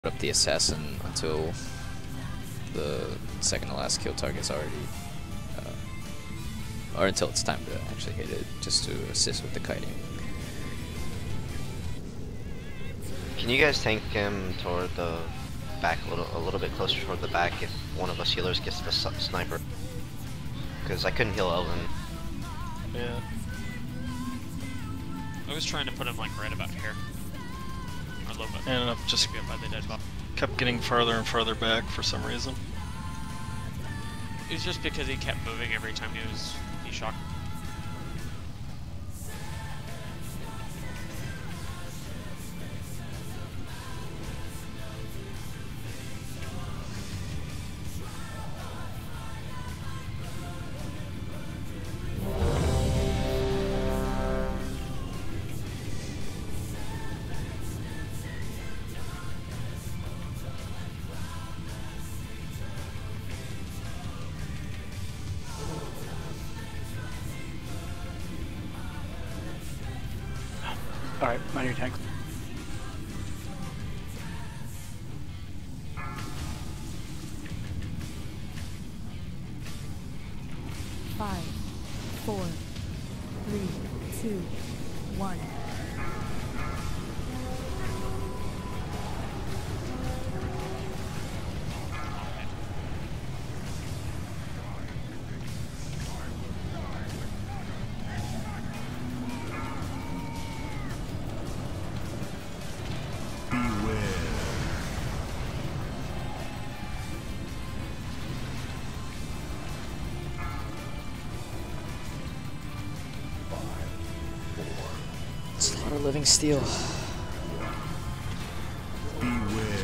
up the assassin until the second to last kill target's already, or until it's time to actually hit it, just to assist with the kiting. Can you guys tank him toward the back a little bit closer toward the back if one of us healers gets the sniper? Because I couldn't heal Elvin. Yeah. I was trying to put him like right about here. Or a little bit. And just by the dead body. Kept getting farther and farther back for some reason. It was just because he kept moving every time he shocked. Alright, mind your tank. Five, 4, 3, 2, 1. It's a lot of living steel. Beware.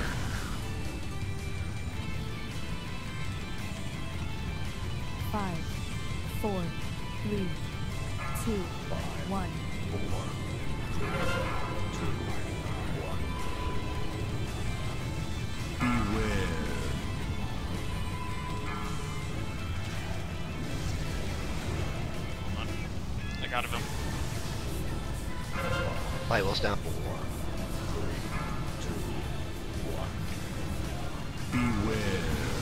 5, 4, 3, 2, 1. Beware. I got him. Light well's down. Beware.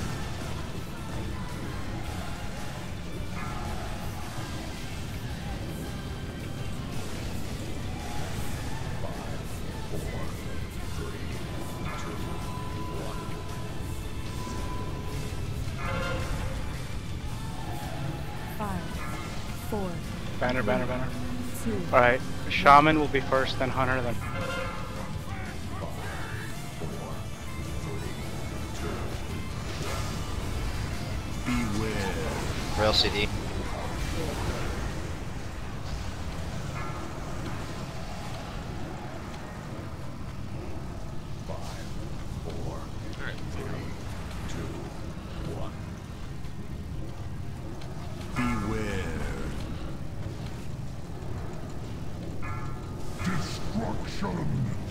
Five, 4, Banner. 2. Alright, Shaman will be first, then Hunter, then... Beware. Rail CD. Beware. Destruction.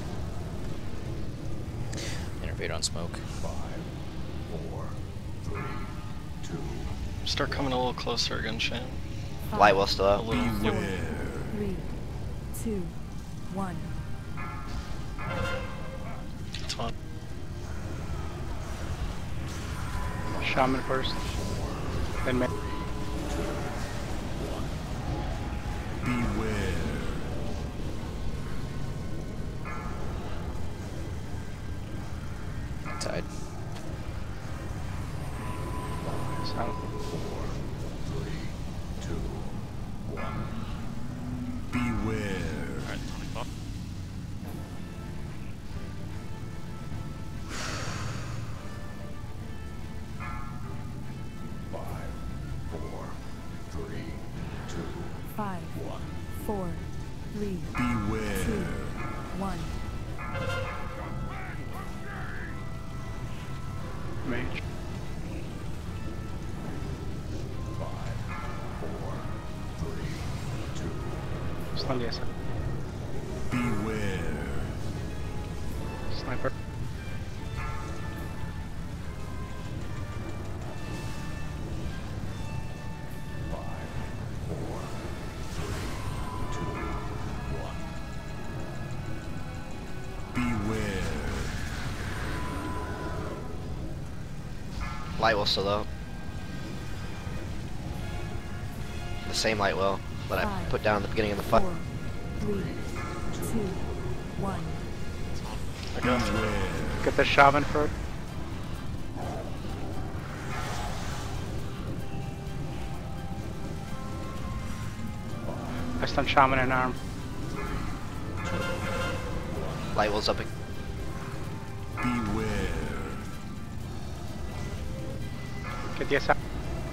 Innervate on smoke. 5, 4, 3, 2. Start coming a little closer again, Shane. Light well still A out. little. Beware. 3, 2, 1. It's fine. Shaman first, then May. Beware. Tide. Silent. 4, 3, 2, 1. Beware. Alright, Tony Buck. Five, 4, 3, 2, 5, 1. 4, 3, Beware. 2, 1. Mage. 5, 4, 3, 2. Stun the asset. Beware. Sniper. Beware. Light will still up. The same light will that I put down at the beginning of the fight. 4, 3, 2, 1. I got you. Get the shaman first. I stun shaman and arm. Light will's up. Beware. Get the SR.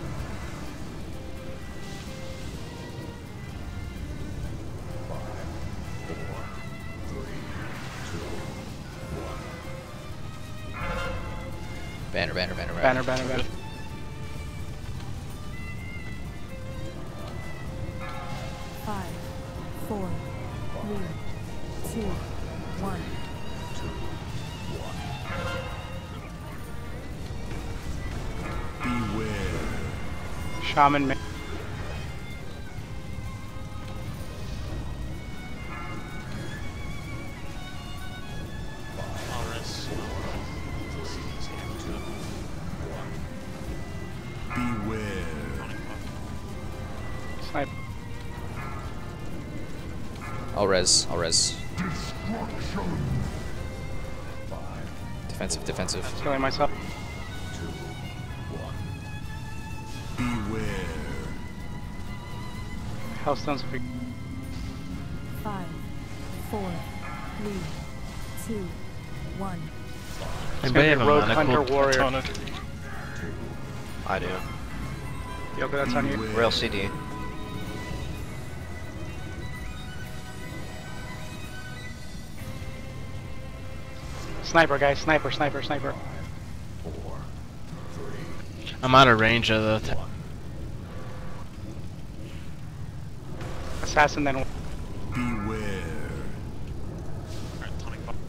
Banner, banner, banner, Banner, banner, banner. Five, 4, 3, 2, 1. Beware. Shaman main. I'll risk. Beware. Snipe. I'll res, I'll res. Defensive, defensive. Killing myself. Beware. Hellstones if we 5, 4, 3, 2, 1. It's gonna be Rogue Hunter Warrior. Tonic. I do. Yoga, that's on you. Rail CD. Sniper, guys. Sniper, sniper, sniper. I'm out of range of the. Assassin, then. Beware. Alright, tonic bomb.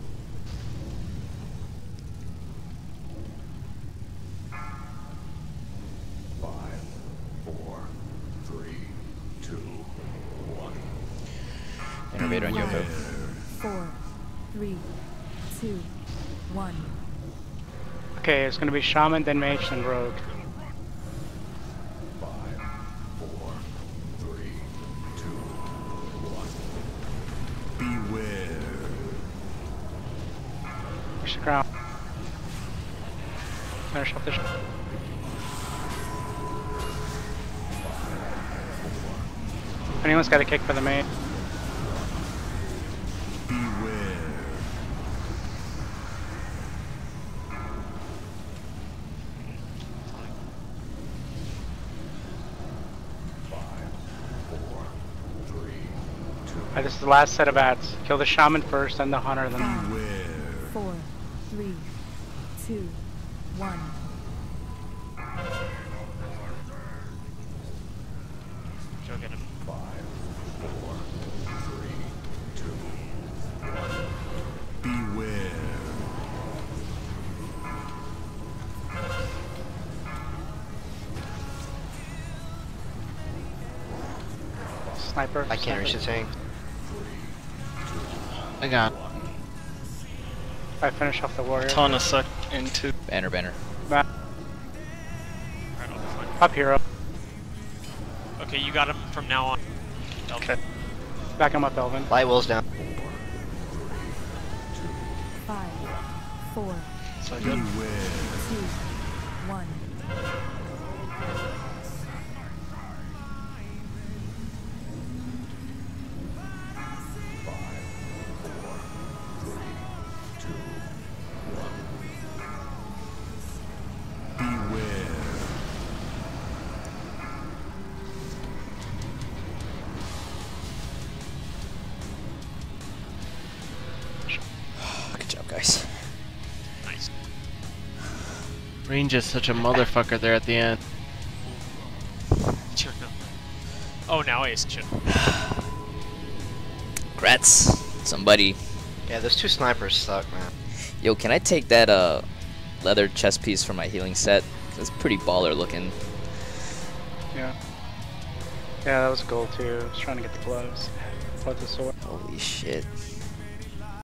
Five, four, three, two, one. Innervator on Yoko. 4, 3, 2, 1. Okay, it's gonna be shaman, then mage, then rogue. Five, four, three, two, one. Beware. Push the ground. Finish off the Anyone's got a kick for the main. Beware. Five, four, three, two. Alright, this is the last set of bats. Kill the shaman first, then the hunter, then. 5, Beware. 4, 3, 2, 1. Go get him. Five, four, three, two, one. Beware. Sniper. I can't reach the tank. I got. I finish off the warrior. Ton a sec into. Banner, banner. Back. Alright, I'll be fine. Up hero. Okay, you got him from now on. Okay. Back him up, Elvin. Light will's down. 5, 4, So good. 2, Beware. 1. Beware. Good job, guys. Nice. Range is such a motherfucker there at the end. Sure, no. Oh, now Ace should. Grats. Somebody. Yeah, those two snipers suck, man. Yo, can I take that leather chest piece for my healing set? It's pretty baller looking. Yeah. Yeah, that was gold too. I was trying to get the gloves. Brought the sword. Holy shit.